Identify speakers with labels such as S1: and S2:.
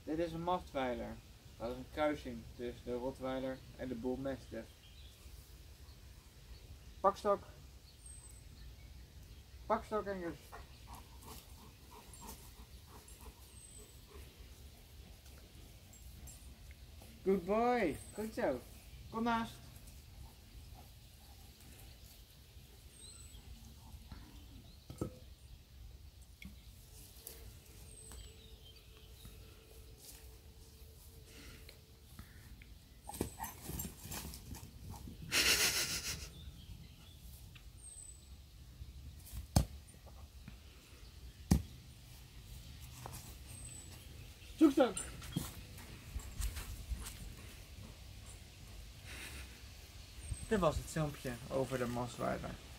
S1: Dit is een mastweiler. Dat is een kruising tussen de Rottweiler en de Bull Mastiff. Pakstok. Pakstok, Engels. Good boy. Goed zo. Kom naast. Zoekstok. Dit was het filmpje over de mastweiler.